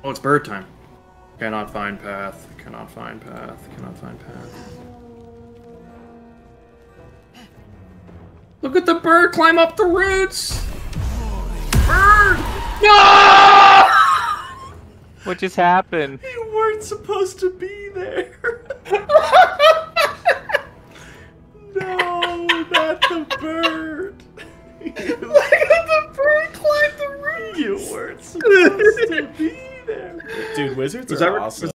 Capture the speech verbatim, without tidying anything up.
Oh, it's bird time. Cannot find path. Cannot find path. Cannot find path. Look at the bird climb up the roots! Bird! No! What just happened? You weren't supposed to be there. No, not the bird. Look at the bird climb the roots! You weren't supposed to be there. Dude, wizards Was are that- awesome.